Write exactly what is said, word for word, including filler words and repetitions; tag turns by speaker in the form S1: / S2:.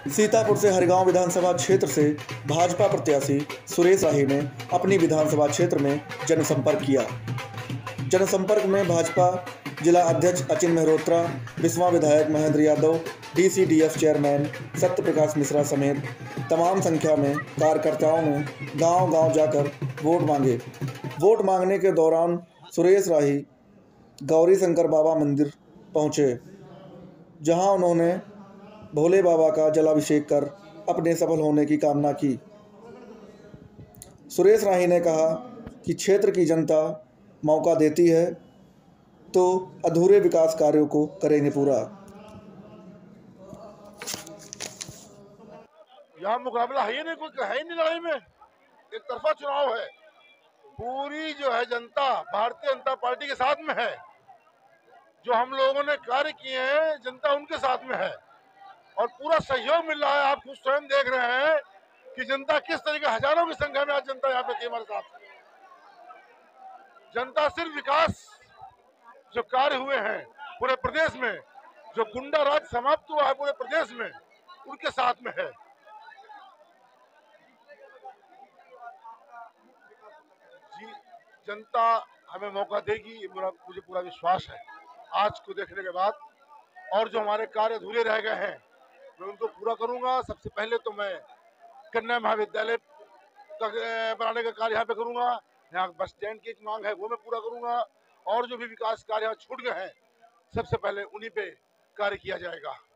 S1: सीतापुर से हरिगांव विधानसभा क्षेत्र से भाजपा प्रत्याशी सुरेश राही ने अपनी विधानसभा क्षेत्र में जनसंपर्क किया। जनसंपर्क में भाजपा जिला अध्यक्ष अचिन मेहरोत्रा, बिस्वा विधायक महेंद्र यादव, डीसीडीएफ चेयरमैन सत्य प्रकाश मिश्रा समेत तमाम संख्या में कार्यकर्ताओं ने गांव-गांव जाकर वोट मांगे। वोट मांगने के दौरान सुरेश राही गौरी शंकर बाबा मंदिर पहुंचे, जहां उन्होंने भोले बाबा का जलाभिषेक कर अपने सफल होने की कामना की। सुरेश राही ने कहा कि क्षेत्र की जनता मौका देती है तो अधूरे विकास कार्यों को करेंगे पूरा।
S2: यहाँ मुकाबला है ही नहीं, कोई है ही नहीं लड़ाई में, एक तरफा चुनाव है। पूरी जो है जनता भारतीय जनता पार्टी के साथ में है। जो हम लोगों ने कार्य किए हैं जनता उनके साथ में है और पूरा सहयोग मिल रहा है। आप खुद स्वयं देख रहे हैं कि जनता किस तरीके, हजारों की संख्या में आज जनता यहाँ पे थी हमारे साथ। जनता सिर्फ विकास जो कार्य हुए हैं पूरे प्रदेश में, जो गुंडा राज समाप्त हुआ है पूरे प्रदेश में, उनके साथ में है। जी, जनता हमें मौका देगी, ये मुझे पूरा विश्वास है आज को देखने के बाद। और जो हमारे कार्य अधूरे रह गए हैं मैं उनको पूरा करूंगा। सबसे पहले तो मैं कन्या महाविद्यालय बनाने का कार्य यहाँ पे करूंगा। यहाँ बस स्टैंड की एक मांग है वो मैं पूरा करूंगा और जो भी विकास कार्य यहाँ छूट गए हैं सबसे पहले उन्हीं पे कार्य किया जाएगा।